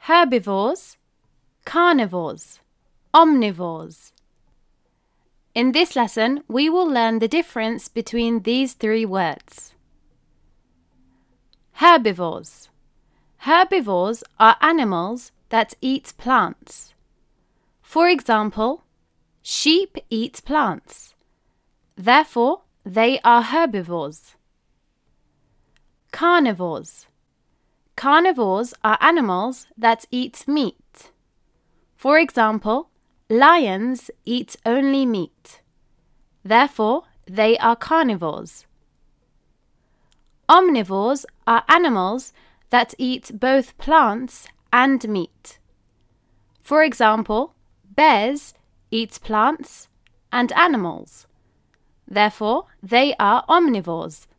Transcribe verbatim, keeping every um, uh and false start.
herbivores, carnivores, omnivores. In this lesson, we will learn the difference between these three words. Herbivores. Herbivores are animals that eat plants. For example, sheep eat plants. Therefore, they are herbivores. Carnivores. Carnivores are animals that eat meat. For example, lions eat only meat. Therefore, they are carnivores. Omnivores are animals that eat both plants and meat. For example, bears eat plants and animals. Therefore, they are omnivores